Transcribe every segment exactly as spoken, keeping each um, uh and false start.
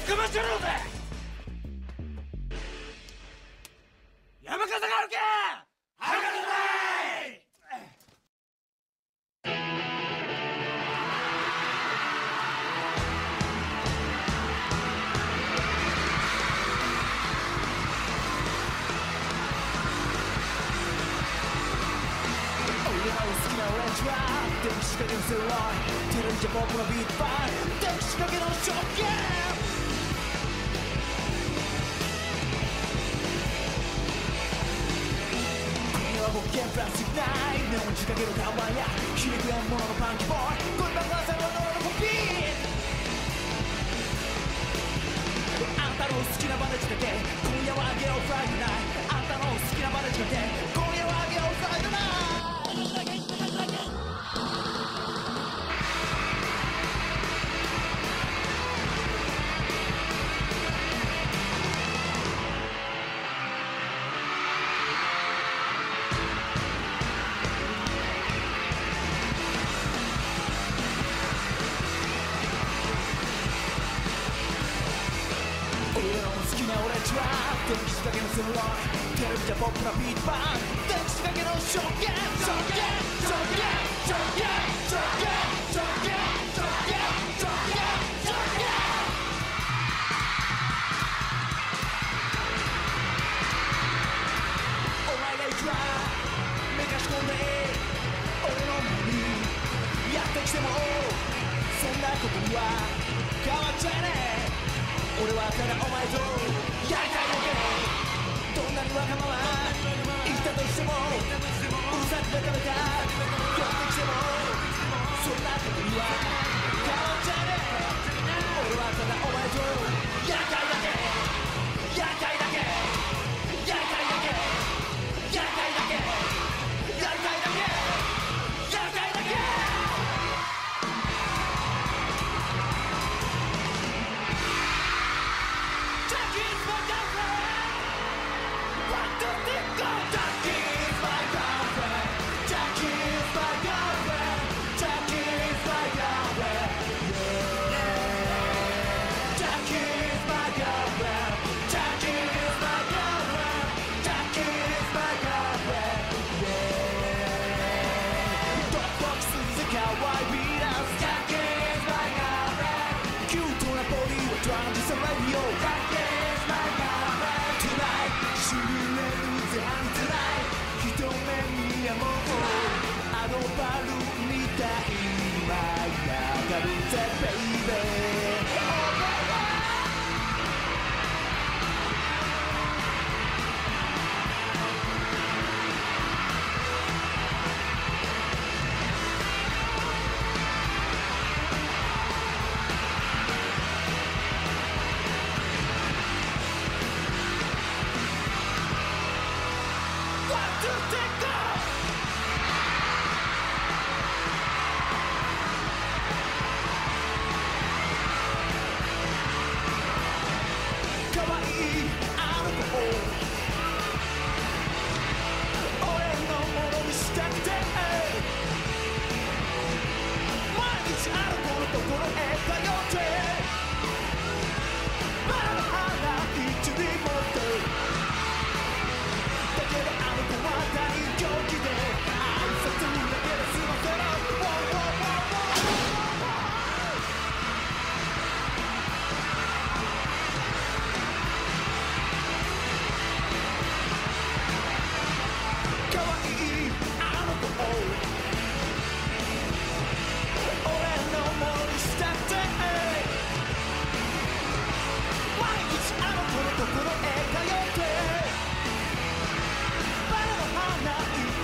かましろうぜ。山笠があるけはるかだい。 俺の好きなオレンジは電気仕掛けのセロイテレビじゃ僕のビートバイ電気仕掛けのショッキン僕ゲンプラスナイネオン仕掛けの看板や響く縁物のパンキーボーイ恋バカさんのノーのコピーあんたの好きなバネ仕掛け今夜はあげようフライドナイトあんたの好きなバネ仕掛け今夜はあげようフライドナイト電気仕掛けのセロイテレビじゃ僕らビートバン電気仕掛けのショッキンショッキンショッキンショッキンショッキンショッキンショッキンショッキンショッキンお前がいくらめかし込んで俺の目にやってきてもそんなことには変わっちゃえねえ俺はただお前とやりたいだけどんなにわがまま言ったとしてもうるさくだからだ寄ってきてもそんなことには変わっちゃえねえ俺はただお前とやりたいだけやりたいだけやりたいだけやりたいだけやりたいだけやりたいだけ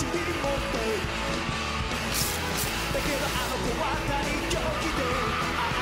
だけどあの子は大狂気で